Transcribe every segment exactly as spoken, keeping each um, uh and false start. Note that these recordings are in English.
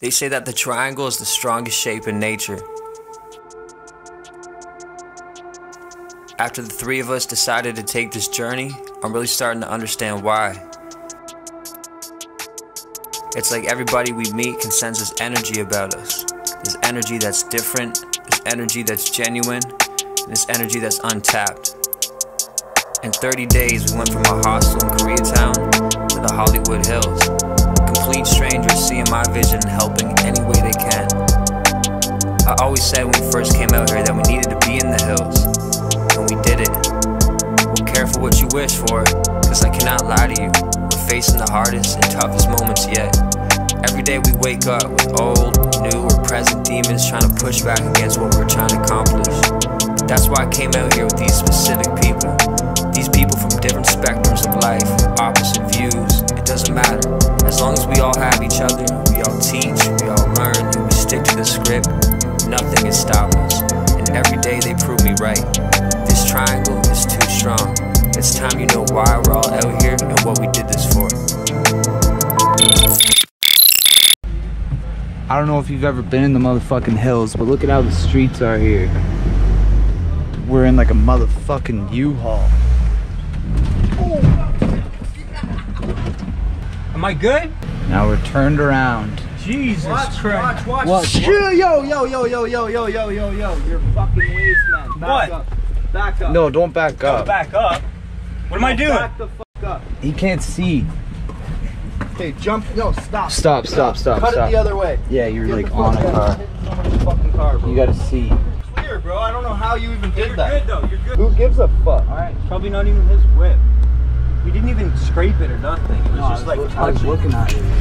They say that the triangle is the strongest shape in nature. After the three of us decided to take this journey, I'm really starting to understand why. It's like everybody we meet can sense this energy about us. This energy that's different, this energy that's genuine, and this energy that's untapped. In thirty days, we went from a hostel in Koreatown to the Hollywood Hills. Complete strangers seeing my vision and helping any way they can. I always said when we first came out here that we needed to be in the hills, and we did it. Well, careful what you wish for, cause I cannot lie to you. We're facing the hardest and toughest moments yet. Every day we wake up with old, new, or present demons trying to push back against what we're trying to accomplish. That's why I came out here with these specific people. These people from different spectrums of life, opposite views, it doesn't matter. As long as we all have each other, we all teach, we all learn, and we stick to the script, nothing can stop us. And every day they prove me right. This triangle is too strong. It's time you know why we're all out here and what we did this for. I don't know if you've ever been in the motherfucking hills, but look at how the streets are here. We're in like a motherfucking U-Haul. Am I good? Now we're turned around. Jesus watch, Christ. Watch, watch, watch. Yo, yo, yo, yo, yo, yo, yo, yo, yo, yo. You're fucking waste, man. Back What? up. Back up. No, don't back Go up. back up. What am I doing? Back the fuck up. He can't see. Okay, jump. No, stop. Stop, stop, stop, Cut stop. it the other way. Yeah, you're Get like the on a fuck car. out. Hit someone's fucking car, bro. You gotta see. It's weird, bro. I don't know how you even did You're that. good though, you're good. Who gives a fuck? Alright, it's probably not even his whip. We didn't even scrape it or nothing. It was No, just I was, like I was touching. looking at it.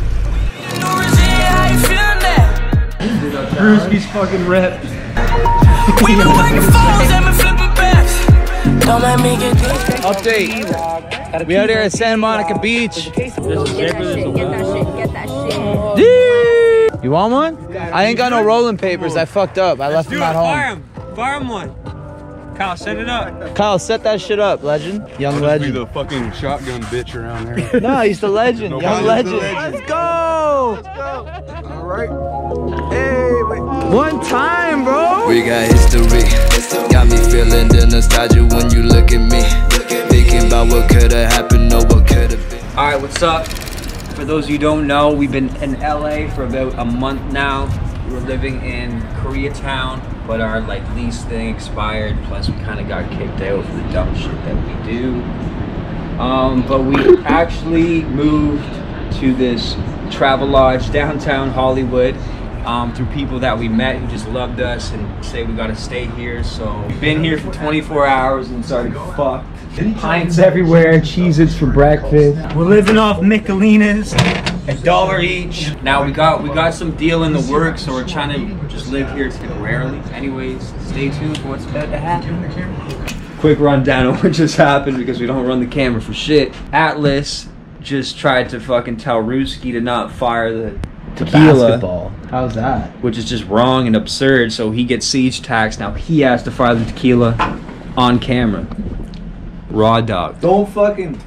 Brewski's fucking ripped. We been working phones and been flipping backs. Don't let me get deep. Update. We out here at Santa Monica Beach. Get that shit, get that shit, get that shit. You want one? I ain't got no rolling papers. I fucked up. I left them at Fire home. him. Fire him one. Kyle, set it up. Kyle, set that shit up, legend. Young legend. Be the fucking shotgun bitch around here. No, he's the legend. No, Young he's the legend. legend. Let's go. All right. Hey, wait. One time, bro. We got history. Got me feeling the nostalgia when you look at me. Thinking about what could have happened or what could have been. Alright, what's up? For those of you who don't know, we've been in L A for about a month now. We're living in Koreatown, but our like lease thing expired, plus we kind of got kicked out for the dumb shit that we do. Um, but we actually moved to this travel lodge downtown Hollywood um, through people that we met who just loved us and say we gotta stay here. So we've been here for twenty-four hours and started fucked. Pints everywhere, Cheez-Its for breakfast. We're living off Michelinas. A dollar each. Now we got we got some deal in the works, so we're trying to just live here temporarily. Anyways, stay tuned for what's about to happen. Quick rundown of what just happened because we don't run the camera for shit. Atlas just tried to fucking tell Ruski to not fire the tequila, Basketball. How's that? which is just wrong and absurd. So he gets siege tax. Now he has to fire the tequila on camera. Raw dog. Don't fucking.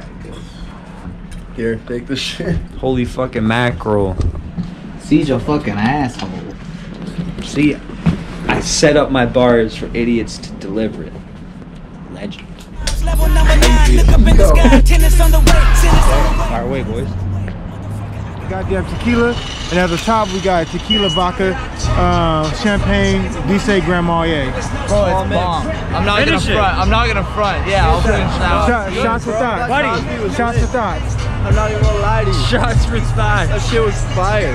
Here, take this shit. Holy fucking mackerel. Siege a fucking asshole. See, I set up my bars for idiots to deliver it. Legend. Level number nine, look up in the sky, tennis on the way, tennis on the way. Fire away, boys. Goddamn tequila, and at the top we got tequila, vodka, uh, champagne, Lycée Grand Marnier. Bro, it's bomb. I'm not Finish gonna it. front. I'm not gonna front. Yeah, I'll finish now. Shot, shots for thoughts. Buddy. Shots for thoughts. I'm not even gonna lie to you. Shots for thigh. That shit was fire.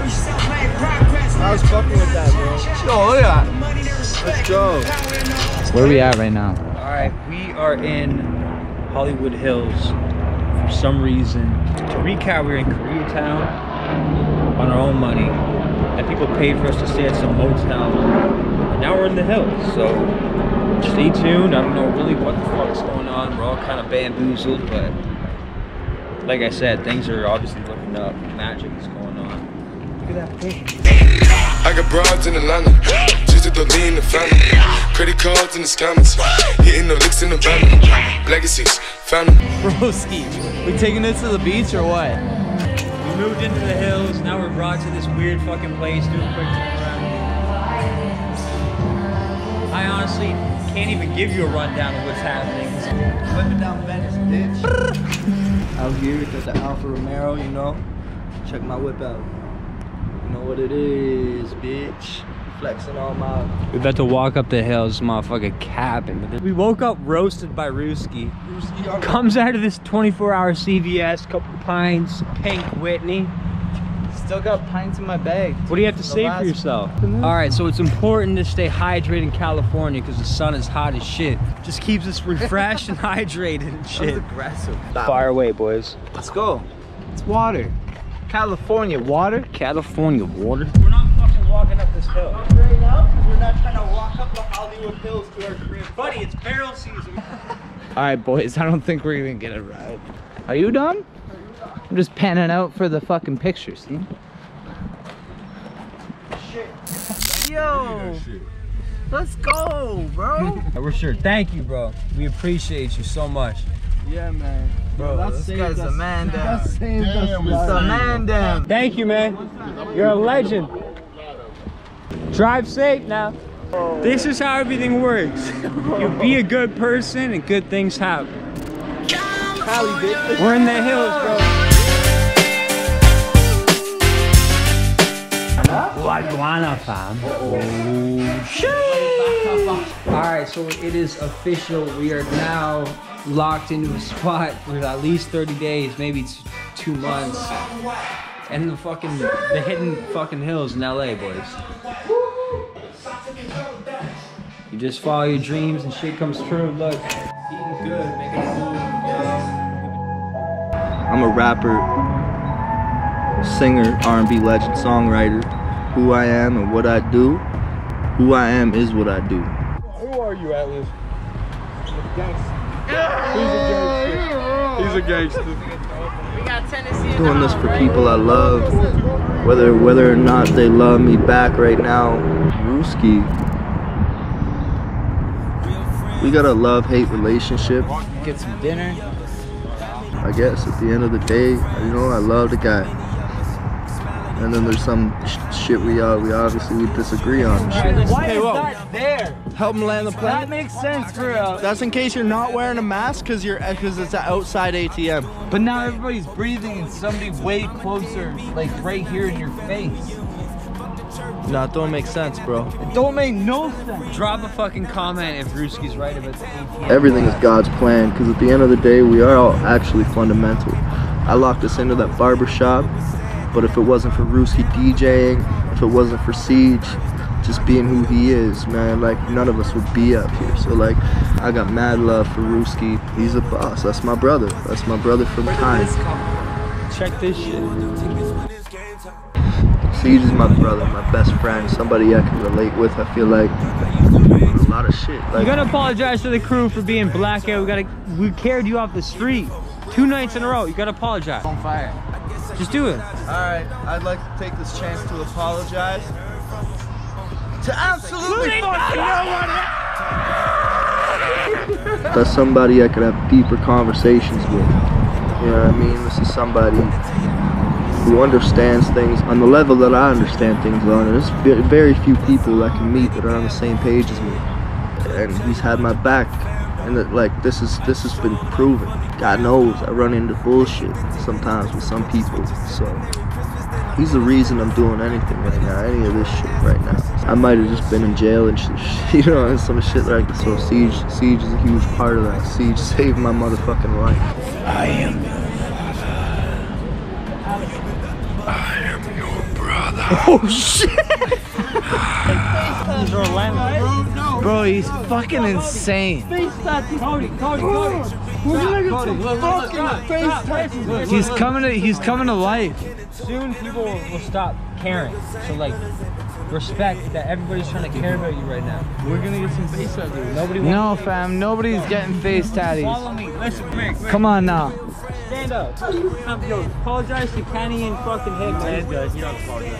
I was fucking with that, bro. Yo, look at that. Let's go. Where are we at right now? Alright, we are in Hollywood Hills for some reason. To recap, we we're in Koreatown on our own money. And people paid for us to stay at some motel. And now we're in the hills, so stay tuned. I don't know really what the fuck's going on. We're all kind of bamboozled, but like I said, things are obviously looking up. Magic is going on. Look at that picture. I got broads in Atlanta, just to lean the family. Credit cards in the scammers, hitting the licks in the van. Legacies, family. Broski, we taking this to the beach or what? We moved into the hills, now we're brought to this weird fucking place, do a quick turnaround. I honestly can't even give you a rundown of what's happening. Whipping down Venice, bitch. Out here at the Alfa Romero, you know. Check my whip out. You know what it is, bitch. Flexing all my... We're about to walk up the hills, motherfucking capping. We woke up roasted by Ruski. Ruski comes out of this twenty-four hour C V S, couple pints, pink Whitney. Still got pints in my bag. What do you have to say for yourself? All right, so it's important to stay hydrated in California because the sun is hot as shit. Just keeps us refreshed and hydrated and shit. That was aggressive. Fire away, boys. Let's go. It's water. California water. California water. We're not fucking walking up this hill. Right now, because we're not trying to walk up the Hollywood Hills to our crib. Buddy, it's barrel season. All right, boys, I don't think we're gonna get a ride. Are you done? I'm just panning out for the fucking pictures, see? Shit. Yo! Let's go, bro! We're sure. Thank you, bro. We appreciate you so much. Yeah, man. Bro, That's this guy's a man down. That's saved us. It's a man down. Thank you, man. You're a legend. Drive safe now. This is how everything works. You be a good person and good things happen. We're in the hills, bro. Wagwana, fam. Oh, shit. Alright, so it is official. We are now locked into a spot for at least thirty days, maybe two months. And the fucking, the hidden fucking hills in L A, boys. You just follow your dreams and shit comes true. Look, eating good, making food. I'm a rapper, singer, R and B legend, songwriter. Who I am and what I do. Who I am is what I do. Who are you, Atlas? He's a gangster. He's a gangster. We got Tennessee. Doing this for people I love, whether whether or not they love me back right now. Ruski, we got a love-hate relationship. Get some dinner. I guess at the end of the day, you know, I love the guy. And then there's some sh shit we uh, we obviously we disagree on. Shit. Why is that there? Help him land the plane. That makes sense for uh, That's in case you're not wearing a mask because you're because it's an outside A T M. but now everybody's breathing and somebody way closer, like right here in your face. No, it don't make sense, bro. It don't make no sense. Drop a fucking comment if Ruski's right about the A T M. Everything is God's plan, because at the end of the day, we are all actually fundamental. I locked us into that barber shop, but if it wasn't for Ruski DJing, if it wasn't for Siege just being who he is, man, like none of us would be up here. So like, I got mad love for Ruski. He's a boss. That's my brother. That's my brother from time. Check this shit. Siege is my brother, my best friend, somebody I can relate with. I feel like a lot of shit. Like, You gotta apologize to the crew for being blackout. We gotta, we carried you off the street two nights in a row. You gotta apologize. On fire. Just do it. Alright, I'd like to take this chance to apologize to absolutely fucking no one. that's somebody I could have deeper conversations with. You know what I mean? This is somebody who understands things on the level that I understand things on. There's very few people I can meet that are on the same page as me. And he's had my back. And that, like, this is this has been proven. God knows I run into bullshit sometimes with some people. So he's the reason I'm doing anything right now, any of this shit right now. I might have just been in jail and shit, you know, and some shit like that. So Siege, Siege is a huge part of that. Siege saved my motherfucking life. I am your father. I am your brother. Oh shit! Bro, he's fucking insane. Cody, Cody, Cody. He's coming to he's coming to life. Soon people will, will stop caring. So like, respect that everybody's trying to care about you right now. We're gonna get some face out there. Nobody No, wants fam, nobody's getting face Follow tatties. me. Listen, come here, come here. Come on now. Stand up. Yo, apologize to Kenny and fucking him, man. You don't apologize.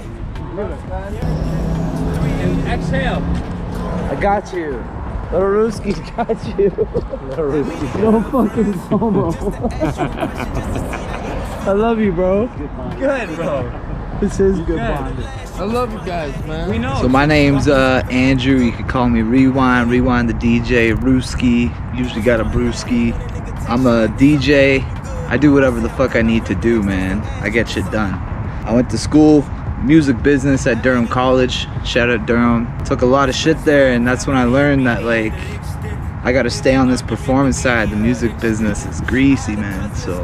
And exhale. I got you. Little Ruski got you. Little Ruski. No fucking homo. I love you, bro. Good, bro. This is good good. bonding. I love you guys, man. We know. So my name's uh, Andrew. You can call me Rewind. Rewind the D J. Brewski. Usually got a Brewski. I'm a D J. I do whatever the fuck I need to do, man. I get shit done. I went to school, music business at Durham College. Shout out Durham. Took a lot of shit there, and that's when I learned that like I gotta stay on this performance side. The music business is greasy, man. So.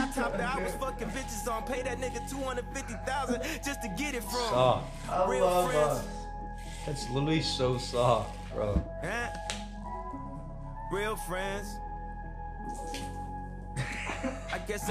Soft. I love us. That's literally so soft, bro. Real friends. I guess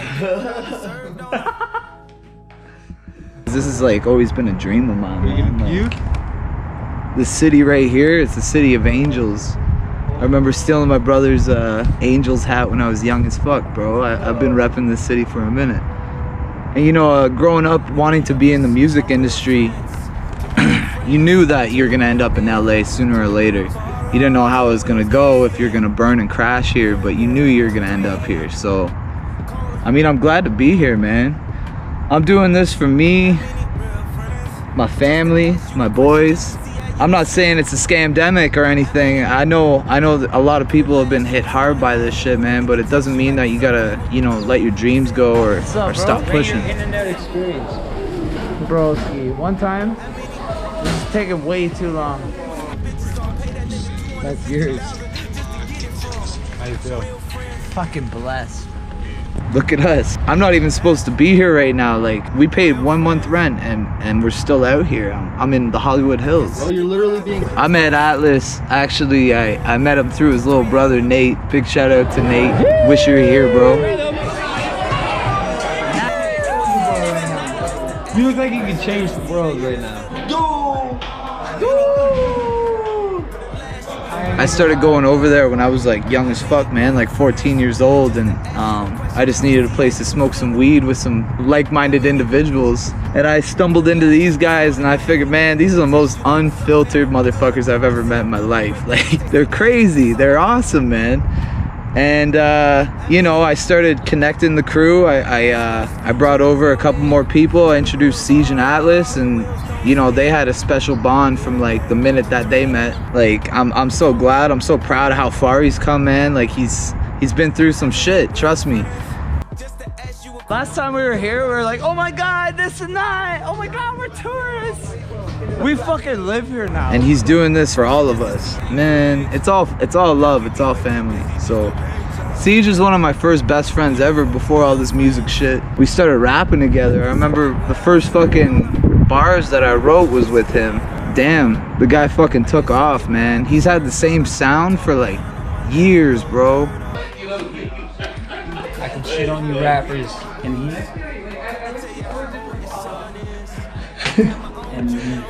I This has like always been a dream of mine, man. Like, You? this city right here, it's the city of angels. I remember stealing my brother's uh, Angels hat when I was young as fuck, bro. I, I've been repping this city for a minute. And you know, uh, growing up wanting to be in the music industry, you knew that you're gonna end up in L A sooner or later. You didn't know how it was gonna go, if you're gonna burn and crash here, but you knew you were gonna end up here. So, I mean, I'm glad to be here, man. I'm doing this for me, my family, my boys. I'm not saying it's a scamdemic or anything. I know I know that a lot of people have been hit hard by this shit, man, but it doesn't mean that you gotta, you know, let your dreams go or, up, or stop pushing. Your internet experience. Broski, one time, this is taking way too long. That's yours. How you feel? Fucking blessed. Look at us. I'm not even supposed to be here right now. Like, we paid one month rent and and we're still out here. I'm, I'm in the Hollywood Hills. Oh, you're literally being. I met Atlas. Actually, I, I met him through his little brother, Nate. Big shout out to Nate. Wish you were here, bro. You look like you could change the world right now. I started going over there when I was like young as fuck, man, like fourteen years old, and um, I just needed a place to smoke some weed with some like-minded individuals. And I stumbled into these guys, and I figured, man, these are the most unfiltered motherfuckers I've ever met in my life. Like, they're crazy, they're awesome, man. And uh, you know, I started connecting the crew. I I, uh, I brought over a couple more people. I introduced Siege and Atlas, and you know, they had a special bond from like the minute that they met. Like, I'm I'm so glad. I'm so proud of how far he's come, man. Like, he's he's been through some shit. Trust me. Last time we were here, we were like, oh my God, this and that. Oh my God, we're tourists. We fucking live here now. And he's doing this for all of us, man. It's all it's all love. It's all family. So, Siege is one of my first best friends ever before all this music shit. We started rapping together. I remember the first fucking bars that I wrote was with him. Damn, the guy fucking took off, man. He's had the same sound for like years, bro. I can shit on you rappers, and he. and he.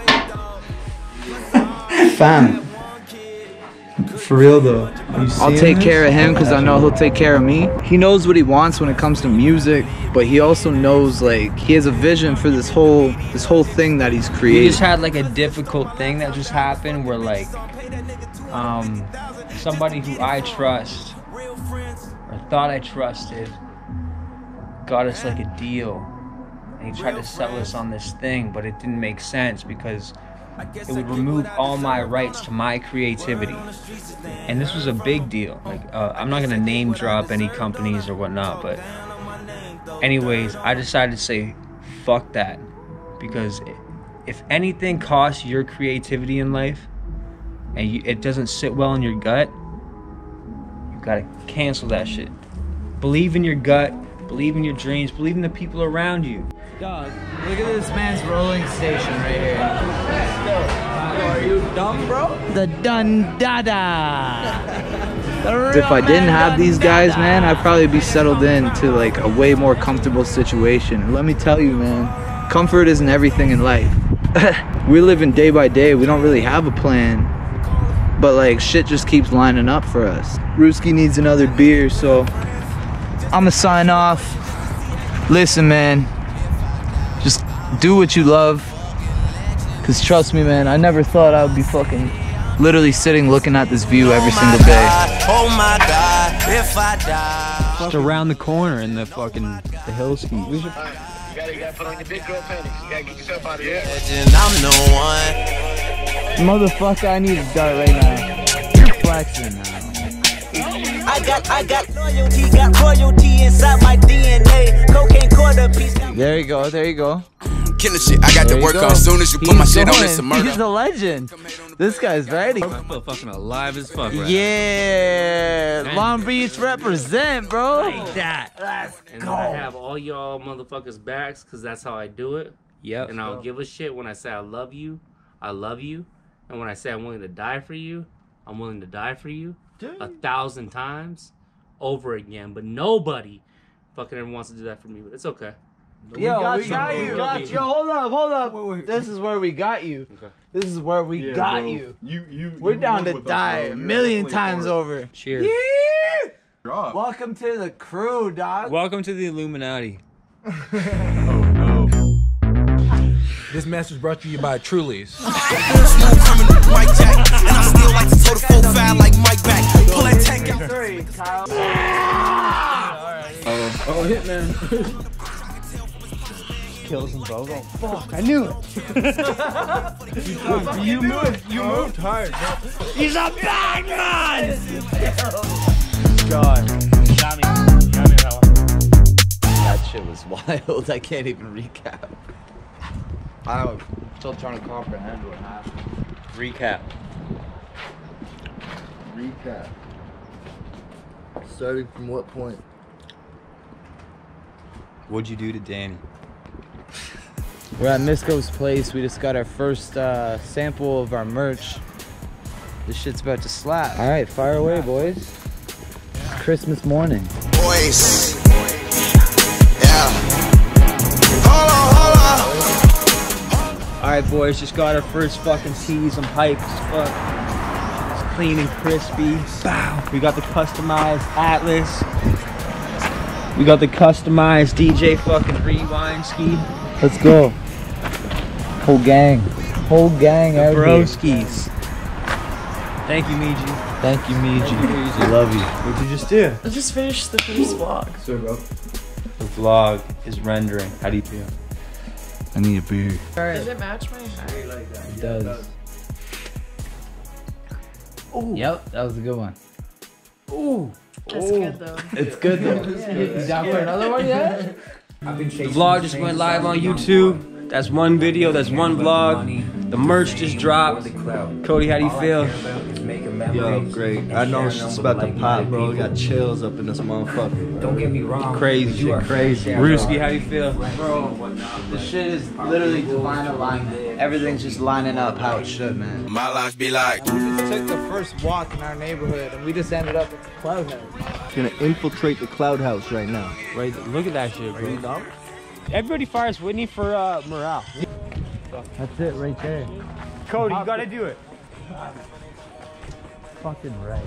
Fam. For real though. I'll take care of him because I know he'll take care of me. He knows what he wants when it comes to music, but he also knows, like, he has a vision for this whole this whole thing that he's created. We just had like a difficult thing that just happened where like um somebody who I trust or thought I trusted got us like a deal, and he tried to sell us on this thing, but it didn't make sense because it would remove all my rights to my creativity. And this was a big deal. Like, uh, I'm not gonna name drop any companies or whatnot, but anyways, I decided to say, fuck that. Because if anything costs your creativity in life, and you, it doesn't sit well in your gut, you gotta cancel that shit. Believe in your gut, believe in your dreams, believe in the people around you. Dog, look at this man's rolling station right here. Are you dumb, bro? The Dun Dada. If I didn't have these guys, man, I'd probably be settled into like a way more comfortable situation. And let me tell you, man, comfort isn't everything in life. We're living day by day. We don't really have a plan, but like shit just keeps lining up for us. Brewski needs another beer, so I'ma sign off. Listen, man, just do what you love. Cause trust me, man, I never thought I would be fucking literally sitting looking at this view every single day. Oh my God, if I die. Just around the corner in the fucking the hill ski. We should. You gotta, you gotta put on your big girl panties. You gotta get yourself out of here. And I'm the one. Motherfucker, I need a dart right now. You're flexing now. I got, I got loyalty, got royalty inside my D N A. Cocaine quarter piece. There you go, there you go. Killing shit, I got There to you work go. on. As soon as you put He's my shit on, going. it's a murder. He's a legend. This guy's ready. I'm fucking alive as fuck right Yeah, Long Beach represent, bro. Like that. Let's And go. I have all y'all motherfuckers backs because that's how I do it. Yep. And I don't give a shit when I say I love you, I love you. And when I say I'm willing to die for you, I'm willing to die for you a thousand times over again. But nobody fucking ever wants to do that for me. But it's okay. Yo, we got, you. you. We got you. Hold up, hold up. Wait, wait. This is where we got you. Okay. This is where we Yeah, got bro. you. You, you. We're you down live to with us, die bro. a You're million definitely times part. over. Cheers. Yeah. Drop. Welcome to the crew, dog. Welcome to the Illuminati. Oh no. This message brought to you by Truly's. Smooth criminal, Mike Jack, and I still like to toe the full foul like Mike back. Pull that tank out. Three, Kyle. Oh, oh, Hitman. Kills him, bro. Oh, fuck, I knew it. You moved. You moved hard, bro. He's a bad man. God. Got me. Got me that one. That shit was wild. I can't even recap. I'm still trying to comprehend what happened. Recap. Recap. Starting from what point? What'd you do to Danny? We're at Misco's place. We just got our first uh, sample of our merch. This shit's about to slap. All right, fire away, boys. It's Christmas morning. Boys. Yeah. Hold on, hold on. All right, boys, just got our first fucking tees. I'm hyped as fuck. It's clean and crispy. Bow. We got the customized Atlas. We got the customized D J fucking Rewind ski. Let's go. Whole gang. Whole gang out here. Broskis. Thank you, Miji. Thank you, Miji. I love you. What'd you just do? I just finished the first vlog. So, bro. The vlog is rendering. How do you feel? I need a beer. Does it match my hat? It does. Ooh. Yep, that was a good one. Ooh. It's good though. It's good though. You down for another one yet? The vlog just went live on YouTube. That's one video, that's one vlog. The merch just dropped. Cody, how do you feel? Yo, great. I know it's just about to pop, bro. I got chills up in this motherfucker. Don't get me wrong. Crazy shit, crazy. Brewski, how do you feel? Bro, this shit is literally divine alignment. Everything's just lining up how it should, man. My life be like. We just took the first walk in our neighborhood and we just ended up at the Cloud House. Gonna infiltrate the Cloud House right now. Right, look at that shit, bro. Everybody fires Whitney for uh, morale. That's it right there. Cody, you gotta do it. Fucking right.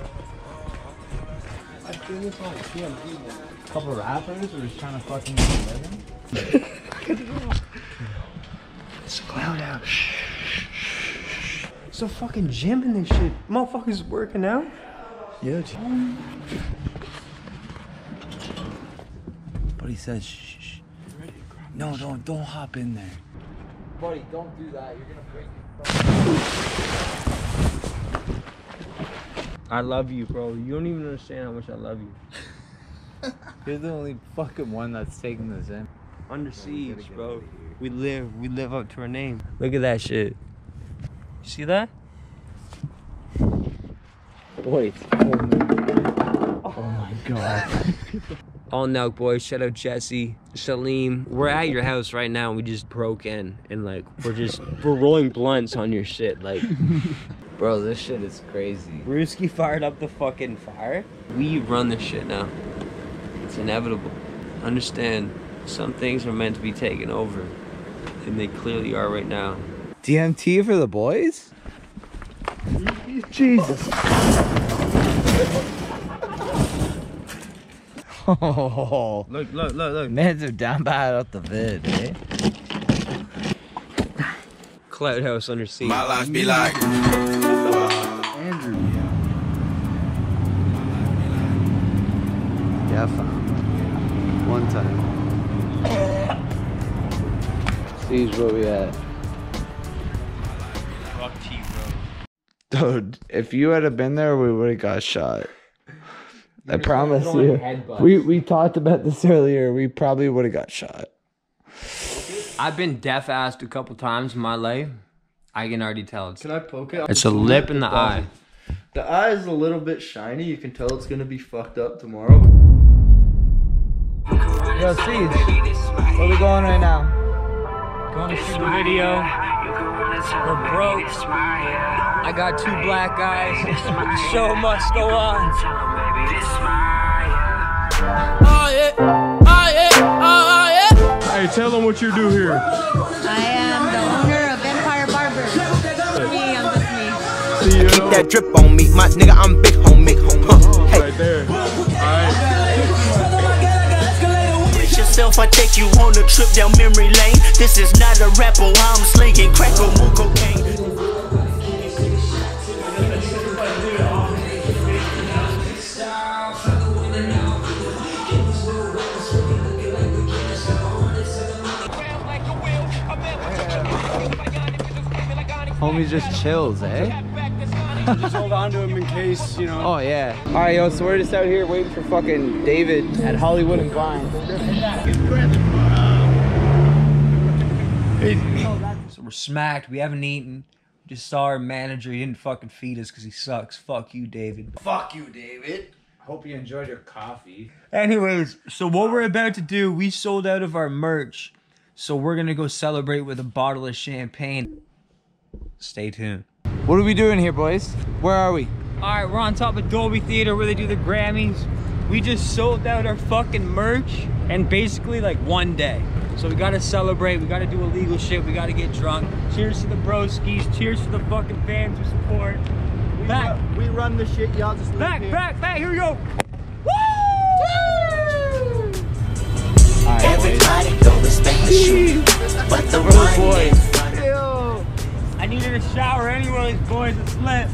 A couple of rappers were just trying to fucking make a living. It's a Cloud House. It's a fucking gym in this shit. Motherfuckers working out. Yeah. But he says, shh, shh, shh. No, don't, don't hop in there. Buddy, don't do that. You're gonna break your I love you, bro. You don't even understand how much I love you. You're the only fucking one that's taking this in. Under siege, bro. We live, we live up to our name. Look at that shit. You see that? Wait. Oh my god. All Nelk boys, shout out Jesse, Shalim. We're at your house right now and we just broke in and like we're just we're rolling blunts on your shit. Like bro, this shit is crazy. Brewski fired up the fucking fire. We run this shit now. It's inevitable. Understand, some things are meant to be taken over. And they clearly are right now. D M T for the boys? Jesus. Oh, look, look, look, look. Mans are down bad up the vid, eh? Cloud House under siege. My life be like. Andrew. Yeah, fam. one time. Siege, where we at? Fuck T, bro. Dude, if you had been there, we would have got shot. I just promise throwing you. headbutts. We we talked about this earlier. We probably would have got shot. I've been deaf-assed a couple times in my life. I can already tell. It's, Can I poke it? it's a lip in the eye. The eye is a little bit shiny. You can tell it's gonna be fucked up tomorrow. Yo, Siege, where we going right now? Going to shoot the video. We're broke. I got two black guys. The show must go on. Oh yeah, oh yeah, oh yeah. Hey, tell them what you do here. I am the owner of Empire Barber. Me, I'm just me. See you. Keep that drip on me, my nigga, I'm big homie. Huh, hey. Right there. Alright. Brace yourself, I take you on a trip down memory lane. This is not a rapper, I'm slinging crack or more cocaine. Homie just chills, eh? Just hold on to him in case, you know. Oh yeah. All right, yo. So we're just out here waiting for fucking David at Hollywood and Vine. So we're smacked. We haven't eaten. We just saw our manager. He didn't fucking feed us because he sucks. Fuck you, David. Fuck you, David. Hope you enjoyed your coffee. Anyways, so what we're about to do, we sold out of our merch. So we're going to go celebrate with a bottle of champagne. Stay tuned. What are we doing here, boys? Where are we? All right, we're on top of Dolby Theater where they do the Grammys. We just sold out our fucking merch and basically like one day. So we gotta celebrate, we gotta do illegal shit, we gotta get drunk. Cheers to the broskies, cheers to the fucking fans who support. Back, We run the shit, y'all just live back, here. back, back, here we go. Woo! All right, Everybody go respect the shoe, but the boys. boys. I needed a shower anyways, boys, it's lit.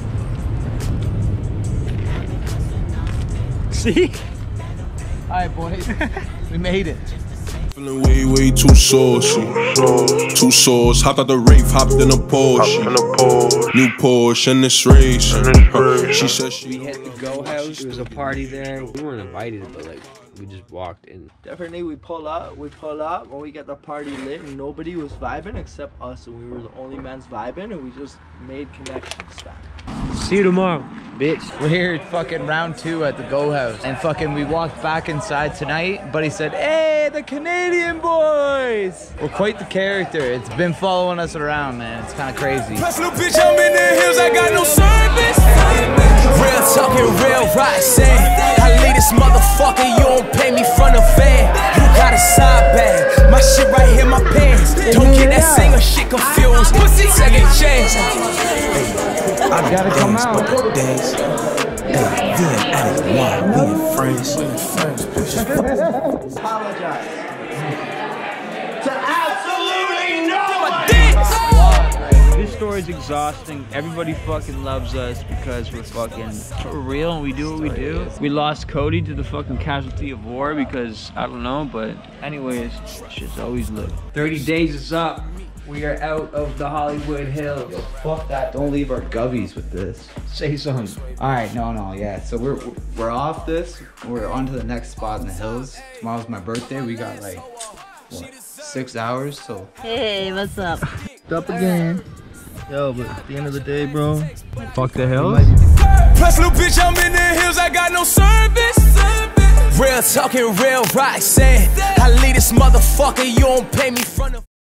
See? All right, boys. We made it. Feeling way, way too saucy. Too sauce. Hopped out the rave, hopped in a Porsche. New Porsche in this race. Huh. She said she. We hit the Go House. There was a party there. We weren't invited, but like we just walked in. Definitely, we pull up, we pull up, when we get the party lit, and nobody was vibing except us, and we were the only mans vibing, and we just made connections back. See you tomorrow, bitch. We're here at fucking round two at the Go House. And fucking we walked back inside tonight, but he said, hey, the Canadian boys! We're quite the character. It's been following us around, man. It's kind of crazy. Plus, little bitch, I'm in the hills, I got no service. Real talking, real roxanne. I lead this motherfucker, you don't pay me from the van. You got a side bag, my shit right here, my pants. Don't get that singer shit confused. Pussy, second chance. I gotta come out. Days. Hey, you ain't addict, why? We ain't friends. Apologize to absolutely nobody. This story's exhausting. Everybody fucking loves us because we're fucking for real and we do what we do. We lost Cody to the fucking casualty of war because I don't know, but anyways, shit's always lit. thirty days is up. We are out of the Hollywood Hills. Yo, fuck that. Don't leave our gubbies with this. Say something. All right, no, no, yeah. So we're we're off this. We're on to the next spot in the hills. Tomorrow's my birthday. We got like what, six hours. So Hey, what's up? Up again. Yo, but at the end of the day, bro. Fuck the hills. Plus, little bitch, I'm in the hills, I got no service. Real talking, real roxanne. I lead this motherfucker, you don't pay me from the